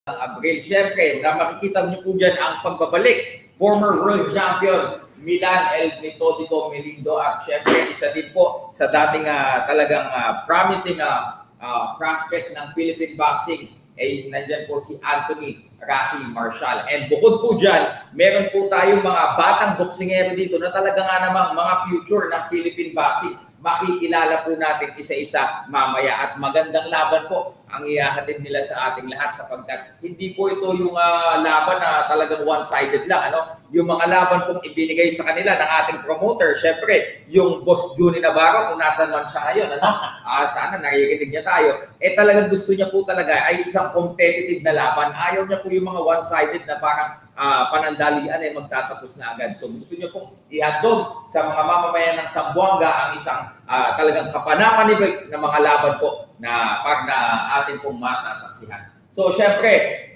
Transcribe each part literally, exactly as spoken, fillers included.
Abril. Siyempre, na makikita niyo po dyan ang pagbabalik. Former world champion Milan El Metodico Melindo at siyempre isa din po sa dating uh, talagang uh, promising uh, uh, prospect ng Philippine boxing ay eh, nandyan po si Anthony Rocky Marshall. And bukod po dyan, meron po tayong mga batang boksingero dito na talaga nga namang mga future ng Philippine boxing. Makikilala po natin isa-isa mamaya at magandang laban po ang ihahatid nila sa ating lahat sapagkat hindi po ito yung uh, laban na talagang one-sided lang. Ano? Yung mga laban pong ibinigay sa kanila ng ating promoter, syempre, yung Boss Juni Navarro, kung nasan man siya ngayon, ano? Uh, sana naririnig niya tayo. Eh talagang gusto niya po talaga ay isang competitive na laban. Ayaw niya po yung mga one-sided na parang Uh, panandalian ay magtatapos na agad. So gusto niyo pong ihandog sa mga mamamayan ng Zamboanga ang isang uh, talagang kapanapanibig na mga laban po na pag na atin pong masasaksihan. So syempre,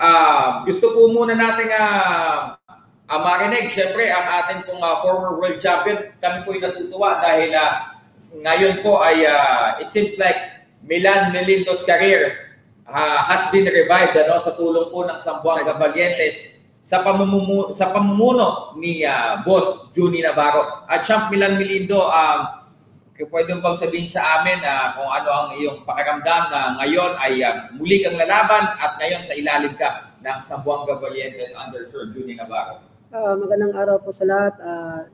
uh, gusto po muna natin uh, uh, marinig, syempre ang atin pong uh, former world champion. Kami po ay natutuwa dahil uh, ngayon po ay uh, it seems like Milan Melindo's career uh, has been revived ano, sa tulong po ng Zamboanga Valientes sa pamumuno sa pamumuno ni uh, Boss Juni Navarro. At Champ Milan Melindo, um, pwede bang sabihin sa amin uh, kung ano ang iyong pakiramdam na ngayon ay uh, muli kang lalaban at ngayon sa ilalim ka ng Zamboanga Valientes under Sir Juni Navarro? Uh, magandang araw po sa lahat. Uh,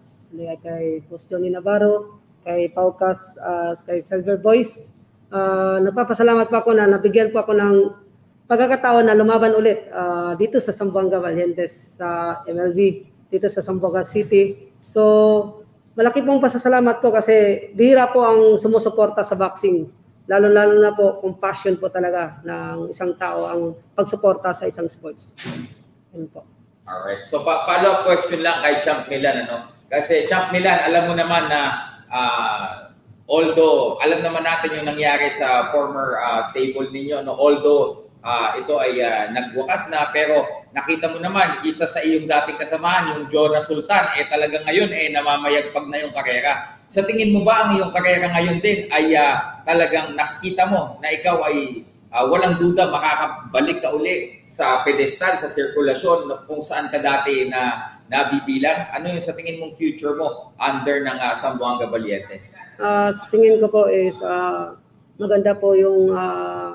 kay Boss Juni Navarro, kay Paukas, uh, kay Silver Boys. Uh, napapasalamat po ako na nabigyan po ako ng pagkakataon na lumaban ulit uh, dito sa Zamboanga Valientes sa M L B, dito sa Zamboanga City. So, malaki pong pasasalamat ko kasi bihira po ang sumusuporta sa boxing. Lalo-lalo na po kung passion po talaga ng isang tao ang pagsuporta sa isang sports. Yun po. Alright. So, pa follow-up question lang kay Champ Milan. Ano? Kasi Champ Milan, alam mo naman na uh, although, alam naman natin yung nangyari sa former uh, stable ninyo, no? Although, Uh, ito ay uh, nagwakas na pero nakita mo naman isa sa iyong dating kasamahan yung Jonas Sultan eh talagang ngayon eh namamayagpag na yung karera. Sa tingin mo ba ang iyong karera ngayon din ay uh, talagang nakikita mo na ikaw ay uh, walang duda makakabalik ka uli sa pedestal, sa sirkulasyon kung saan ka dati na nabibilang? Ano yung sa tingin mong future mo under ng uh, Zamboanga Valientes? Uh, sa tingin ko po is uh, maganda po yung uh,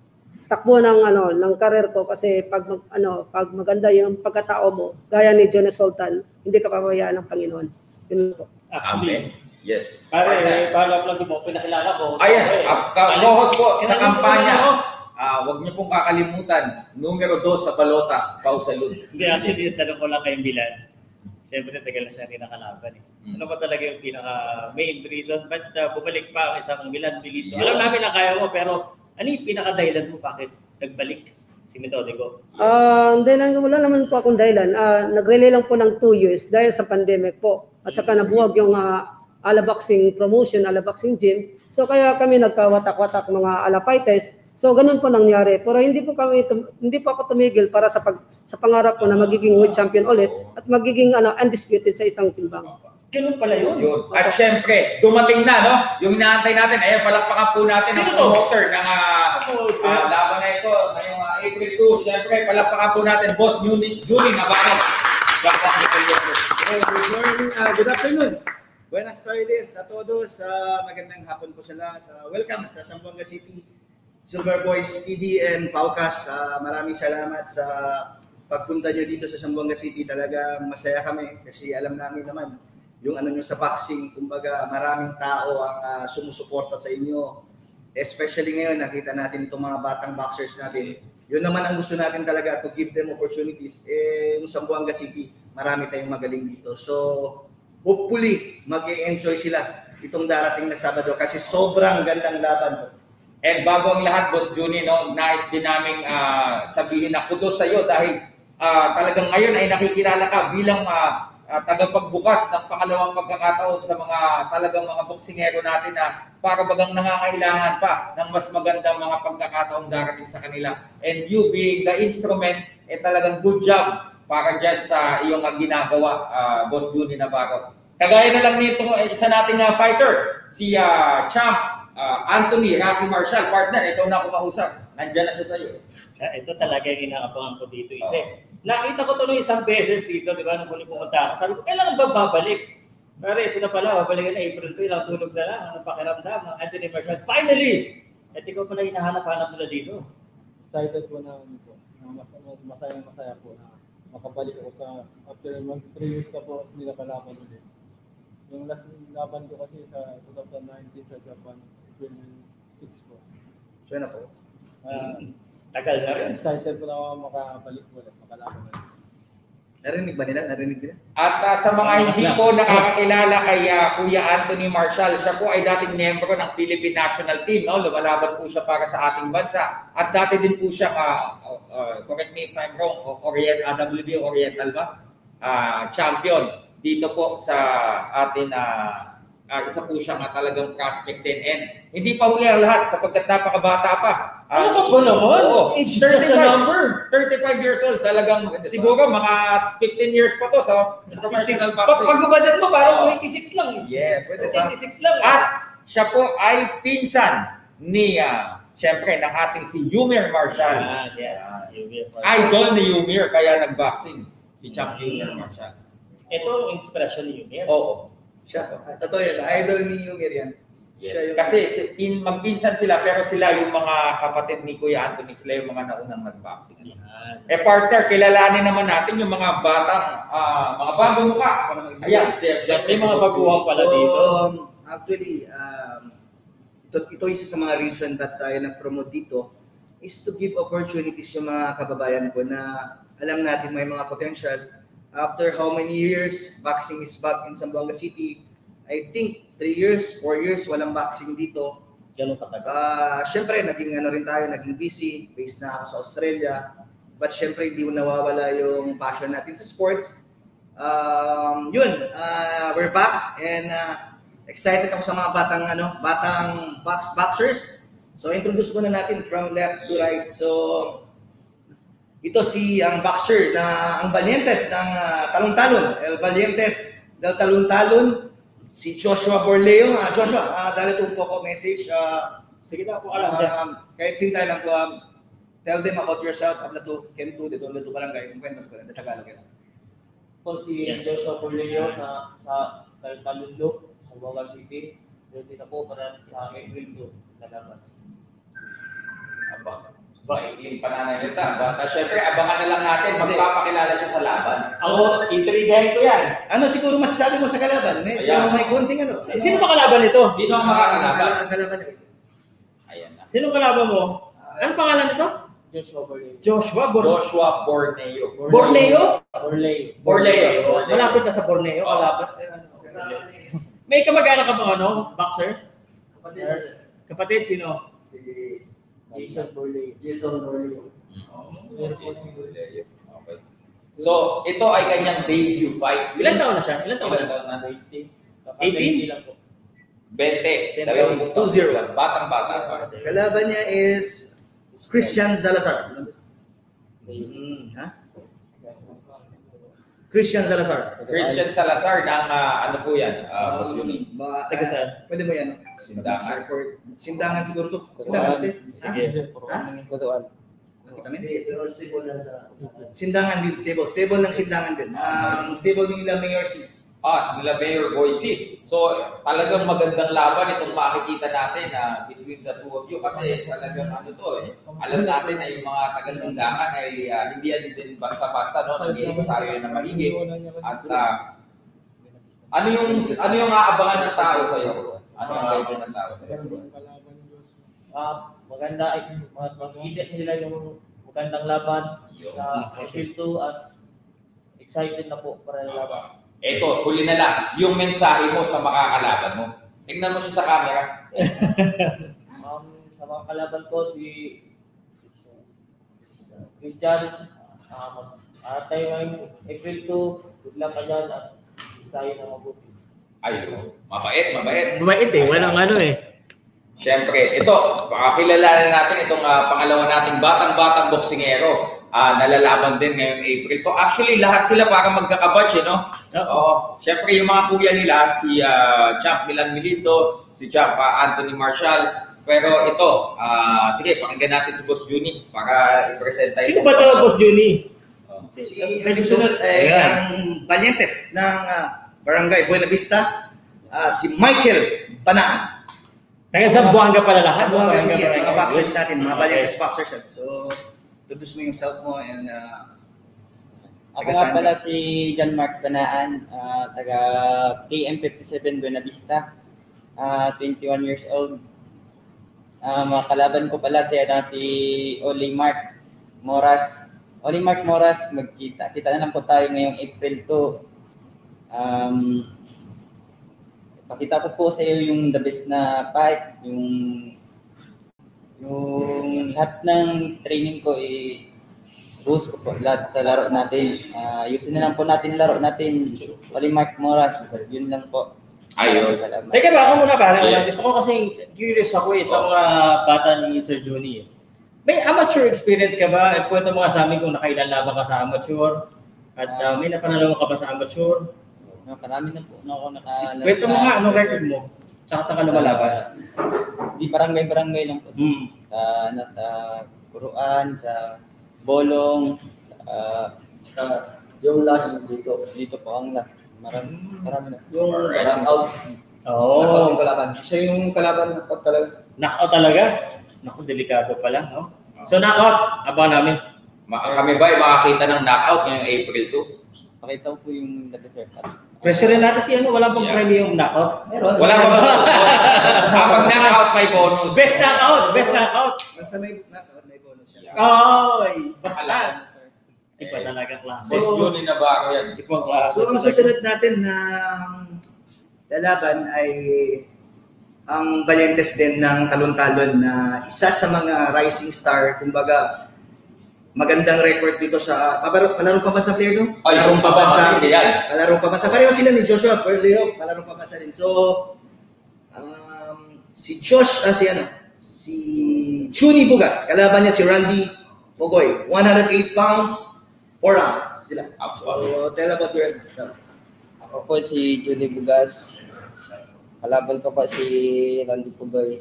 takbo ng ano ng career ko kasi pag mag, ano pag maganda yung pagkatao mo gaya ni Jonas Sultan, hindi ka pabayaan ng Panginoon. Yun po. Amen. Yes. Pare, para lang mo pinakilala ko. Ayan, co-host po sa kampanya. Ah, uh, wag niyo pong kakalimutan, numero dos sa balota, Pau Salud. Hindi, actually, tanong ko lang kay Milan. Siyempre, tagal na siya rin nakalaban. Eh. Hmm. Ano ba talaga yung pinaka main reason? Ba't uh, bumalik pa ang isang Milan Melindo? Alam namin na kaya mo, pero ano yung pinaka-dahilan mo bakit nagbalik si Metodico? Uh, dahilan, wala naman po akong dahilan. Uh, nag-relay lang po ng two years dahil sa pandemic po. At saka nabuwag yung uh, ala boxing promotion, ala boxing gym. So kaya kami nagkawatak-watak mga ala fighters. So ganun po nangyari. Pero hindi po kami hindi po ako tumigil para sa pag sa pangarap ko na magiging world champion ulit at magiging ano undisputed sa isang timbang. Ganun pala yun. yun. At syempre, dumating na, no? Yung inaantay natin, ayan, palakpakan po natin ang promoter ng uh, uh, laban na ito, ngayong uh, April two. Syempre, palakpakan po natin, Boss Juni Navarro. Good morning, uh, good afternoon. Buenas tardes a todos. Uh, magandang hapon po sa lahat. Uh, welcome sa Zamboanga City, Silver Boys T V and Paukas. Uh, maraming salamat sa pagpunta nyo dito sa Zamboanga City. Talaga masaya kami kasi alam namin naman yung ano nyo sa boxing, kumbaga maraming tao ang uh, sumusuporta sa inyo. Especially ngayon, nakita natin itong mga batang boxers natin. Yun naman ang gusto natin talaga, to give them opportunities. Eh, yung Zamboanga City, marami tayong magaling dito. So, hopefully, mag-e-enjoy sila itong darating na Sabado kasi sobrang gandang laban to. And bago ang lahat, Boss Juni, no, nais din namin uh, sabihin na kudos sa iyo dahil uh, talagang ngayon ay nakikilala ka bilang uh, Uh, tagapagbukas ng pangalawang pagkakataon sa mga talagang mga boksingero natin na para bagang nangangailangan pa ng mas magandang mga pagkakataong darating sa kanila. And you being the instrument, eh talagang good job para dyan sa iyong uh, ginagawa, uh, Boss Juni Navarro. Kagaya na lang nito, isa nating uh, fighter, si uh, Champ uh, Anthony Rocky Marshall. Partner, ito na ako mausap. Nandyan na siya sa'yo. Ito talaga yung inaabangan ko dito. Isa, oh. Nakita ko ito nung isang beses dito, di ba, nung huli pumunta ako. Sabi ko, kailangan ba babalik? Pero ito na pala, babalikan na April two, ilang tulog na lang, anong pakiramdam ng Anthony Marshall. Finally! At ikaw pala hinahanap-hanap nila dito. Excited po na, po, na masaya-masaya po na makabalik ako sa, after mag three years na po, hindi nakalaban ulit. Yung last laban ko kasi sa twenty nineteen sa Japan, twenty-six po. So na po. Uh, Tagal na rin. Excited po na ako makabalik po ulit, makalaban ulit. Narinig ba nila? Narinig nila? At uh, sa mga hindi po nakakakilala kay uh, Kuya Anthony Marshall, siya po ay dating miyembro ng Philippine National Team. No? Lumalaban po siya para sa ating bansa. At dati din po siya, uh, uh, correct me if I'm wrong, Orient, uh, W B O Oriental ba? Uh, champion dito po sa atin na uh, Uh, isa po siya nga talagang prospect din. And hindi pa huli ang lahat sapagkat napakabata pa. Uh, ano ba naman? Oo, It's just a number. thirty-five years old. Talagang siguro mga fifteen years pa to sa professional boxing. Pag-ubadan mo, parang twenty-six lang. Yes. twenty-six lang. At siya po ay pinsan ni, uh, siyempre, ng ating si Yumir Marshall. Ah, yes. Uh, idol ni Yumir, kaya nag-boxing. Si Champ Yumir Marshall. Ito ang inspiration ni Yumir. Oo. Siya, totoo yan. Idol ni Yumir yan. Yes. Yung... Kasi in, magpinsan sila, pero sila yung mga kapatid ni Kuya Anthony, sila yung mga naunang nag-boxing. Yeah. Eh partner, kilalanin naman natin yung mga batang, uh, mga bagong mukha. Ayan, may mga baguhan pala so, dito. Actually, um, ito, ito isa sa mga reason that tayo nag-promote dito is to give opportunities yung mga kababayan ko na alam natin may mga potential. After how many years boxing is back in Zamboanga City, I think three years, four years, walang boxing dito. Ganun katagal. Uh, Siyempre, naging ano rin tayo, naging busy, based na ako sa Australia. But siyempre, hindi mo nawawala yung passion natin sa sports. Um, yun, uh, we're back and uh, excited ako sa mga batang ano, batang box boxers. So introduce muna natin from left to right. So ito si ang boxer na ang Valientes ng uh, Talon-Talon, El Valientes del Talon-Talon, si Joshua Borleo. Uh, Joshua, uh, dali po ko message. Uh, Sige na po alam dyan. Uh, kahit sintay lang ko, um, tell them about yourself. Abla to, Ken to, de doon to barangay. Kung kwento ko na, Tagalog yan. Po si Joshua Borleo na sa Talon-Talon, sa Zamboanga City. Ready na po para sa April two na laban. Aba. Ba, yung pananalita. Basta syempre, abangan na lang natin. Magpapakilala siya sa laban. Ako, intrigahin ko yan. Ano siguro masasabi mo sa kalaban? Medyo Ayan. may konting ano. S- Sino ba kalaban nito? Sino ang makakalaban? Ang kalaban niya. Ayan na. Sino kalaban mo? Anong pangalan nito? Joshua Borleo. Joshua Bor- Joshua Borneo. Borneo? Borleo. Borleo. Malapit na sa Borneo. Malapit. May kamag-anak ka ba ano? Boxer? Kapatid. Kapatid, sino? Si Jason Borleo. Jason Borleo. Okay. So, ito ay kanyang debut fight. Ilan taon na siya? Ilan taon Ilan na? taon na? eighteen. eighteen? lang po. twenty. twenty. two zero. Batang-bata pa. Kalaban niya is Christian Salazar. Hmm. Ha? Christian Salazar. Christian Salazar ng uh, ano po yan? Uh, Um, ba, Taga saan? pwede mo yan. Sindangan. Sindangan siguro to. Sindangan kasi. Sige. Ha? Kutuan. Nakita mo? Sindangan din, stable. Stable ng sindangan din. Ang stable nila Mayor C. Ah, nila Mayor Boise. So, talagang magandang laban itong makikita natin na uh, between the two of you kasi talagang ano to eh. Alam natin na yung mga taga-sindangan ay uh, hindi yan din basta-basta no, nag-iensayo na maligid. At uh, ano yung ano yung aabangan ng tao sa iyo? Ano ang aabangan ng tao sa iyo? Ah, maganda ay makikita nila yung magandang laban sa April two at excited na po para yung laban. Ito, huli na lang, yung mensahe mo sa makakalaban mo. Tingnan mo siya sa camera. um, sa mga kalaban ko, si Christian, um, uh, tayo ngayong April two, good luck ka dyan at ensayo na mabuti. Ayun, mabait, mabait. Bumait eh. Walang ano eh. Siyempre, ito, pakakilala natin itong uh, pangalawa nating batang-batang boksingero. Uh, nalalaban din ngayong April to. Actually, lahat sila para magkakabatch, eh, no? Oo. Siyempre, yung mga kuya nila, si uh, Champ Milan Milindo, si Champ uh, Anthony Marshall, Pero ito, ah sige, pakinggan natin si Boss Juni para i-present tayo. Sino ba ito, Boss Juni? Si ang susunod ay Ayan. ang Valientes ng ah, Barangay Buena Vista, ah, si Michael Banaan. Taga sa Buanga pala lahat. Sa Buanga Buanga City, pala. mga boxers natin, mga Okay. Valientes boxers yan. So, introduce mo yung self mo and uh, Ako nga pala si John Mark Banaan, ah, taga K M fifty-seven Buena Vista, ah, twenty-one years old. Ah, mga kalaban ko pala si, ano, si Oli Mark Moras. Oli Mark Moras, magkita. Kita na lang po tayo ngayong April two. Um, pakita ko po sa iyo yung the best na fight, yung yung lahat ng training ko eh boost ko po lahat sa laro natin. Uh, ayusin na lang po natin laro natin. Oli Mark Moras, yun lang po. Ayun. Salamat. Teka ba, ako muna pala. Yes. Gusto ko kasi curious ako eh sa mga bata ni Sir Juni. Eh. May amateur experience ka ba? Eh, kwento mo nga sa amin kung nakailan laban ka sa amateur. At uh, may napanalo ka ba sa amateur? No, marami na po na ako nakalaro. Kwento mo nga, anong record mo? Tsaka sa ka lumalaban? Di barangay-barangay lang po. Hmm. Sa, ano, sa Kuruan, sa Bolong, sa, sa Yung last dito. dito po ang last. Marami, marami na. Yung Parang out. Oo. Knockout Oh, yung kalaban. Siya yung kalaban knockout talaga. knockout talaga? Naku, delikado pala, no? So knockout, abangan namin. Ma- kami ba ay makakita ng knockout ngayong April two? Pakita ko po yung nag-reserve at Pressure rin natin si ano, wala pang Yeah. premyo yung knockout. Meron. Wala pa ba? Kapag knockout may bonus. Best knockout, best knockout. basta may knockout, may bonus siya. Ay, basta. Alam, sir. Iba talaga klase. Boss Juni Navarro yan. Ibang klase. So, ang susunod natin na lalaban ay ang Valientes din ng Talon-Talon na isa sa mga rising star, kumbaga magandang record dito sa palaro, palaro pambansa player no? Ay, Palarong pambansa. hindi yan. Palarong pambansa. Pareho sila ni Joshua Puerleo, palarong pambansa din. So, um, si Josh, ah, si ano, si Chuni Bugas, kalaban niya si Randy Pogoy, one hundred eight pounds, four rounds sila. So, tell about your yourself. Ako po si Judy Bugas. Kalaban ko po si Randy Pugoy.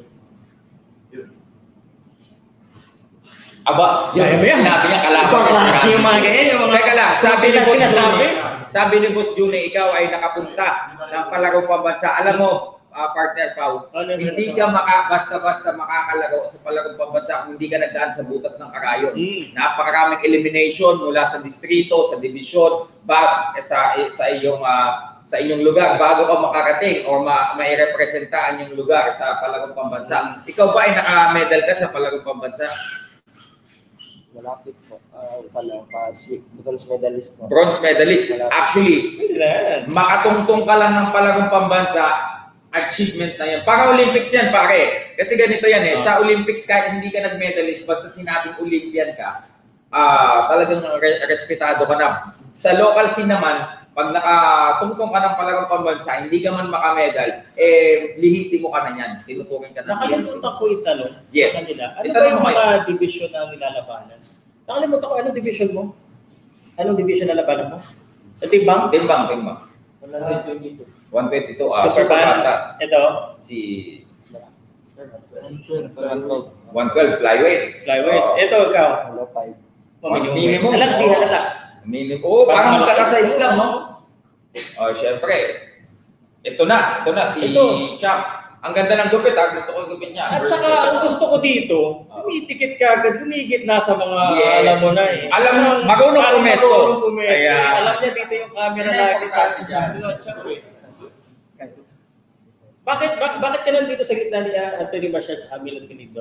Aba, Kaya mo yan. sinabi niya kalaban Ibang niya si klase yung mga Randy. ganyan, yung mga Teka lang, sabi ni na Boss sinasabi. Juni, sabi ni Boss Juni, ikaw ay nakapunta ng palarong pambansa. Alam mo, ah, partner Pau, Ano, hindi ano, ka maka, basta-basta makakalaro sa palarong pambansa kung hindi ka nagdaan sa butas ng karayon. Hmm. Napakaraming elimination mula sa distrito, sa division, ba, sa, sa iyong ah, sa inyong lugar bago ka makarating o ma, mai-representa ang inyong lugar sa palarong pambansa. Ikaw ba ay naka-medal ka sa palarong pambansa? Malapit po. Uh, pala, pa, si, bronze medalist po. Bronze medalist. Actually, Hindi na yan. makatungtong ka lang ng palarong pambansa, achievement na yan. Para Olympics yan, pare. Kasi ganito yan eh. Oh. Sa Olympics, kahit hindi ka nag-medalist, basta sinabing Olympian ka, ah talagang re- respetado ka na. Sa local scene naman, pag nakatungtong ka ng palarong pambansa, hindi ka man makamedal, eh, lihiti mo ka na yan. Tinuturing ka na. Nakalimutan ko itanong Yes. sa kanila. Ano Itanong ba yung mo mga division na nilalabanan? Nakalimutan ko, anong division mo? Anong division na labanan mo? Sa timbang? Timbang, timbang. one twenty-two. one twenty-two. Ah, Super super band. bata. Ito, Si Pagkakot, one twelve flyweight. flyweight. Oh. Ito, ikaw. hello, five. Oh, Minimum. minimum. Alam, di Oh. halata. Minimum. Oo, oh, parang Parang magkakasize malaki. lang, no? Oh, syempre. Ito na, ito na si Ito. Champ. Ang ganda ng gupit, ah. Gusto ko yung gupit niya. At saka, ang gusto ko dito, tumitikit ka agad, humigit na sa mga, Yes. alam mo na eh. Alam mo, marunong Parang pumesto. marunong pumesto. Ayan. Alam niya dito yung camera Yan ang lagi sa importante dyan. Lotsak eh. Bakit, bak- bakit ka nandito sa gitna ni uh, Anthony Marcial at Milan Pinido?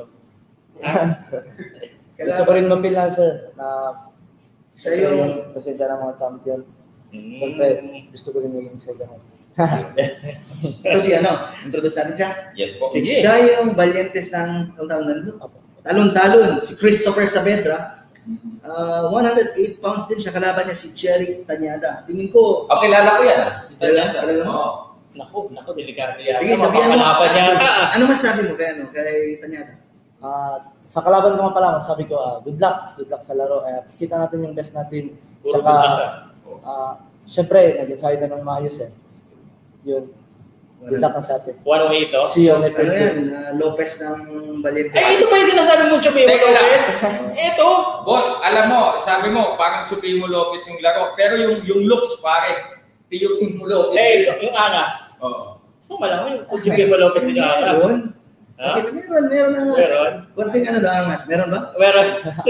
Gusto ko rin mapila, sir, na Siya yung presensya ng mga champion. Hmm. Siyempre, gusto ko rin maging second. ito si ano, introduce natin siya. Yes po. Sige. Siya yung Valientes ng Talon-Talon. Talon-Talon, si Christopher Saavedra. Uh, one hundred eight pounds din siya, kalaban niya si Cherry Tanyada. Tingin ko, Oh, kilala ko yan. ah. Si Kilala- Tanyada. kilala mo? Oo. Naku, naku, delikado yan. sige, sabihan mo. Mapapalaban niya. Ano masabi mo kay, ano, kay Tanyada? Ah, sa kalaban ko nga pala, sabi ko, ah, good luck, good luck sa laro. Eh, kita natin yung best natin. Puro Tsaka, good luck, ah, syempre, nag-ensayo na ng maayos eh. Yun. Good luck sa atin. one oh eight, oh. See you on Ano April yan? Uh, Lopez ng Valiente. Ay, ito ba yung sinasabi mo, Chupimo Teka lang. Lopez? Ito. Boss, alam mo, sabi mo, parang Chupimo Lopez yung laro. Pero yung yung looks, pare, Chupimo Lopez. Eh, yung angas. Oo. So, malamang yung Chupimo Lopez din yung angas. Meron. Ha? Okay, meron, meron angas. Meron? Konting ano na angas. Meron ba? Meron.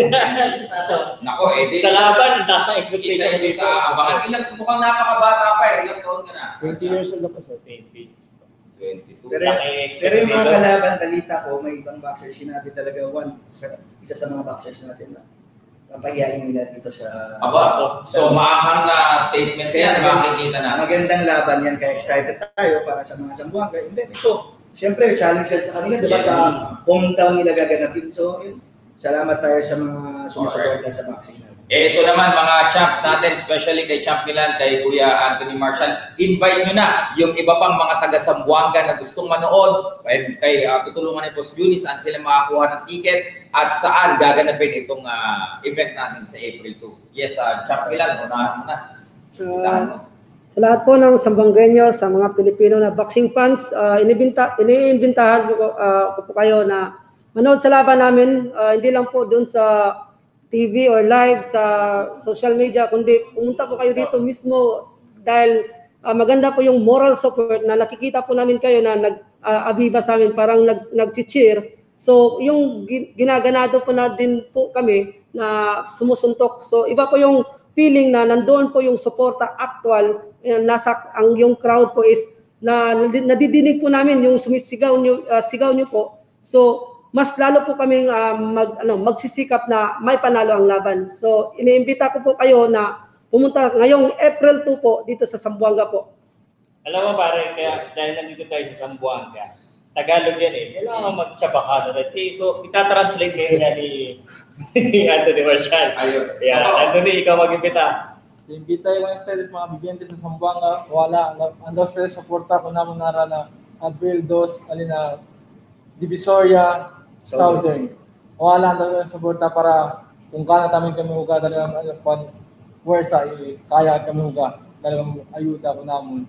Nako, eh, di, Sa laban, taas na isa expectation ito sa abangan. Ilang, mukhang napakabata pa eh. Ilang taon ka na? twenty years old ako sir. twenty. twenty-two. Pero, Laki pero yung mga expectation. kalaban, balita ko, may ibang boxer, sinabi talaga one, isa, isa sa mga boxers natin na papahiyain nila dito sa... Aba, so maanghang na statement yan, makikita natin. Magandang laban yan, kaya excited tayo para sa mga Zamboanga. And then ito, syempre, challenge yan sa kanila, di ba, Yes. sa hometown nila gaganapin. So, yun, salamat tayo sa mga sumusuporta sa boxing natin. Eh, ito naman mga champs natin, especially kay Champ Milan, kay Kuya Anthony Marshall, invite nyo na yung iba pang mga taga Zamboanga na gustong manood, kay, kay uh, tutulungan ni Boss Juni, saan sila makakuha ng ticket at saan gaganapin itong uh, event natin sa April two. Yes, uh, Champ Milan, unahan mo na. Unahan mo. Sa lahat po ng Sambanggenyo, sa mga Pilipino na boxing fans, uh, inibinta, iniimbitahan ko, uh, ko po kayo na manood sa laban namin, uh, hindi lang po dun sa T V or live sa social media, kundi pumunta po kayo dito mismo dahil uh, maganda po yung moral support na nakikita po namin kayo na nag-abiba uh, sa amin, parang nag, nag-cheer. So yung ginaganado po na din po kami na sumusuntok. So iba po yung feeling na nandoon po yung suporta actual, nasa ang yung crowd po is na nadidinig po namin yung sumisigaw nyo, uh, sigaw nyo po. So mas lalo po kaming uh, mag, ano, magsisikap na may panalo ang laban. So, iniimbita ko po kayo na pumunta ngayong April two po dito sa Zamboanga po. Alam mo pare, kaya dahil nandito tayo sa Zamboanga, Tagalog yan eh. Kailangan magtsaba ka na rin. Eh, so, itatranslate ngayon yan ni, ni Anthony Marshall. Ayun. Yeah, Anthony, ikaw mag-imbita. Imbita yung mga ustedes, mga bigyan sa Zamboanga, wala, ang ustedes suporta ko naman nara na April two, alina, Divisoria, Southern. Wala ang suporta para kung kaya namin kami huga talagang ano, puwersa, eh, kaya kami huga. Talagang ayuda ko namin.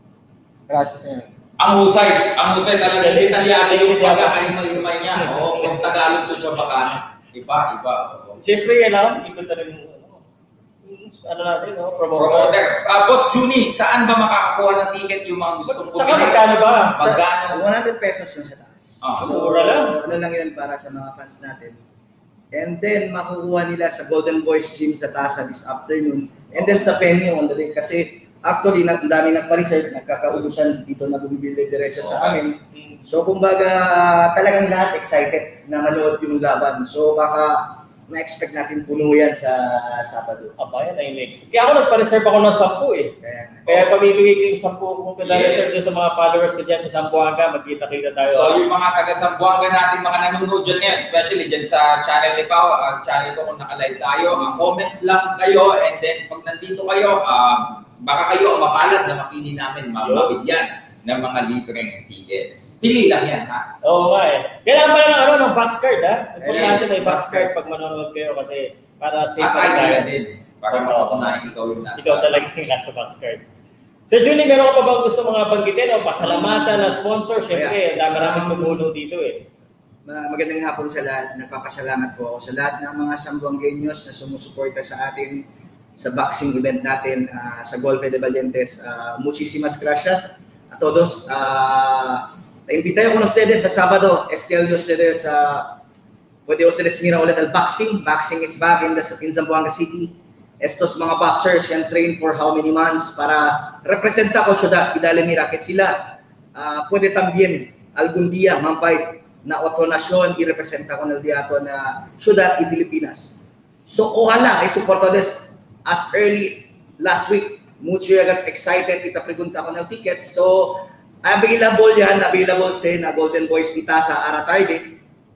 Gracias ngayon. Ang husay, ang husay talaga, detalyado yung pagkakalimay-limay niya. Oo, kung Tagalog to siya baka, iba, iba. Siyempre, kailangan, ito talaga yung ano natin, no? Promoter. Promoter. Uh, Boss Juni, saan ba makakakuha ng ticket yung mga gustong Tsaka magkano ba? Magkano? one hundred pesos yun sa taas. Ah, So, mura lang. ano lang yun para sa mga fans natin. And then, makukuha nila sa Golden Boys Gym sa Tasa this afternoon. And then sa venue on the day. Kasi actually, ang dami nagpa-reserve, nagkakaubusan dito na bumibili diretso sa amin. So, kumbaga, talagang lahat excited na manood yung laban. So, baka ma-expect natin puno yan sa Sabado. Aba, yan ay next. Kaya ako nagpa-reserve ako ng sampu eh. Kaya, Kaya pamibigay ko yung sampu kung pala-reserve Yes. yes. sa mga followers ko dyan sa Zamboanga, magkita-kita tayo. So yung mga taga-Zamboanga natin, mga nanonood dyan ngayon, especially dyan sa channel ni Pao, uh, channel ko kung nakalive tayo, uh, comment lang kayo, and then pag nandito kayo, uh, baka kayo ang mapalad na mapili namin, mabibigyan ng mga libreng tickets. Pili lang yan, ha? Oo nga eh. Kailangan pala ng ano, ng box card ha? Ito Ayan, natin may box box card pag manonood kayo kasi para safe At pa rin I tayo. D din, para mapatunayan ikaw yung nasa. Ikaw talaga yung nasa box card. So Julie, meron ka pa bang gusto mga banggitin o pasalamatan na sponsor? Siyempre, Yeah. dami maraming Um, tumulong dito eh. Ma- magandang hapon sa lahat. Nagpapasalamat po ako sa lahat ng mga Zamboangueños na sumusuporta sa atin sa boxing event natin uh, sa Golfe de Valientes. Uh, muchísimas gracias a todos. Uh, Invitayo con ustedes sa Sabado. Estelio ustedes, uh, pwede ustedes mira ulit al boxing. Boxing is back in, the, in Zamboanga City. Estos mga boxers yan train for how many months para representa ko ciudad Idalia, que sila uh, pwede también algún día mampay na otro nasyon i-representa ko ng diato na ciudad y Pilipinas. So ojalá ay suportades as early last week. Mucho agad excited kita pregunta ko ng tickets. So available yan, available sa na Golden Boys Itasa ara tarde.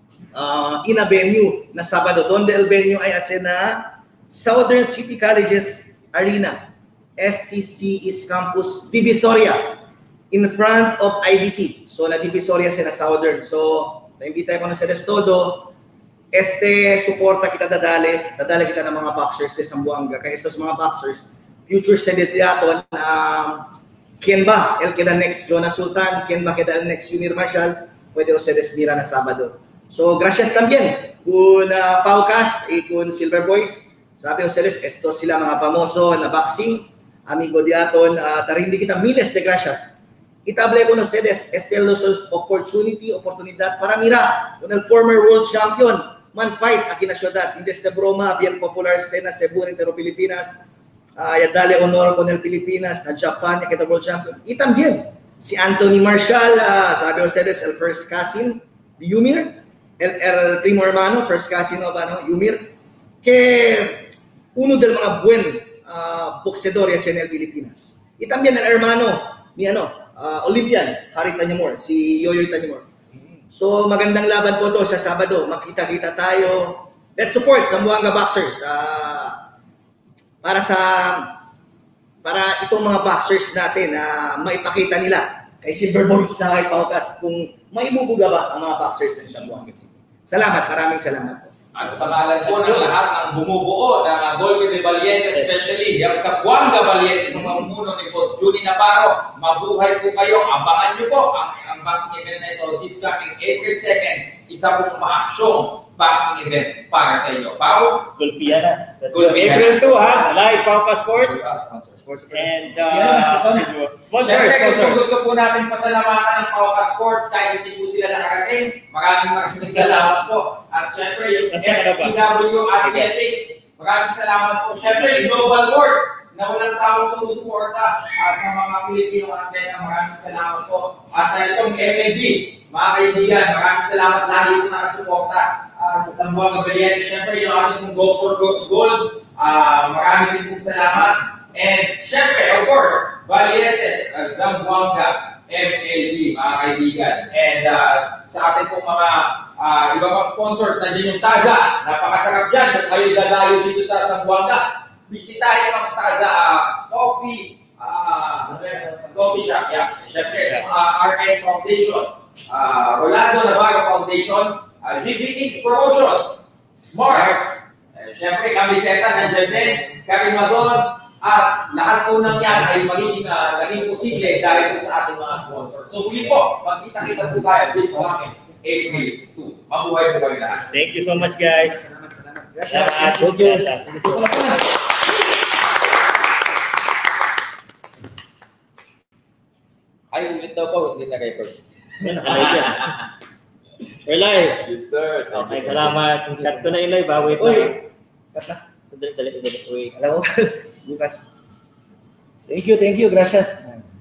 Uh, in a venue na Sabado. Donde el venue ay ase na Southern City Colleges Arena. S C C is Campus Divisoria. In front of I B T. So na Divisoria sa na Southern. So na-invita ko na sa Destodo. Este suporta kita dadali. Dadali kita ng mga boxers de Zamboanga. Kaya estos mga boxers, future sa Dediaton, um, Quién ba el que da next Jonas Sultan, quién va queda el next Yumir Marshall, puede ustedes mirar na Sabado. So, gracias también kun uh, Paukas y kun Silver Boys. Sabi ustedes, esto sila mga famoso na boxing, amigo diaton, uh, tarindi kita miles de gracias. Itable con ustedes, este es opportunity, oportunidad para mirar con el former world champion, man fight aquí na ciudad, hindi este broma, bien popular este na Cebu, entero Pilipinas. Uh, ya dale honor con el Pilipinas, na Japan, ya kita world champion. Y también, si Anthony Marshall, uh, sabi ustedes, el first cousin de Yumir, el, el primo hermano, first cousin of ano, Yumir, que uno del mga buen uh, boxeador ya en el Pilipinas. Y también el hermano ni ano, uh, Olympian, Harry Tanyamor, si Yoyoy Tanyamor. So magandang laban po to sa Sabado, makita-kita tayo. Let's support Zamboanga Boxers. Uh, para sa para itong mga boxers natin na uh, maipakita nila kay Silver Boys na kay Paukas kung maibubuga ba ang mga boxers ng Zamboanga City. Salamat, maraming salamat po. At sa ngalan po ng lahat ng bumubuo ng uh, Golpe de Valiente, especially yung sa Buanga Valiente, sa mamumuno ni Boss Junie Navarro, mabuhay po kayo. Abangan nyo po ang, ang boxing event na ito this coming April second. Isa pong maaksyong boxing event para sa inyo. Pao? Gulpiana. That's April two, ha? Live Papa Sports. And uh, sponsor. Siyempre, gusto, gusto po natin pasalamatan ng Papa Sports kahit hindi po sila nakarating. Maraming maraming salamat po. At siyempre, yung F P W Athletics, maraming salamat po. Siyempre, yung Global Board na walang sawang sumusuporta uh, sa mga Pilipino atleta. Maraming salamat po. At uh, itong M L B, mga kaibigan, maraming salamat lagi po nakasuporta uh, sa Zamboanga Valiente. Siyempre, yung ating pong Go for Gold, uh, maraming din pong salamat. And syempre, of course, Valientes, uh, Zamboanga, M L B, mga kaibigan. And uh, sa ating pong mga uh, iba pang sponsors, nandiyan yung Taza. Napakasarap yan. Kung kayo dadayo dito sa Zamboanga, bisitahin ang Taza uh, Coffee, uh, coffee shop. Yeah. Syempre, uh, R N Foundation, uh, Rolando Navarro Foundation, uh, Z Z Kings Promotions, Smart, uh, syempre, Kamiseta, nandiyan din, Karimadon. At lahat po ng yan ay magiging uh, naging posible dahil po sa ating mga sponsors. So muli po, magkita-kita po tayo this coming April two. Mabuhay po kami lahat. Thank you so much, guys. Salamat, salamat. Salamat. Thank you. Ay, ulit daw po, hindi na record. We're live. Yes, sir. Okay, salamat. Cut ko na yung live, ha? Wait Uy, lang. cut na. Dali, dali, dali. Wait. Alam mo, bukas. Thank you, thank you, gracias.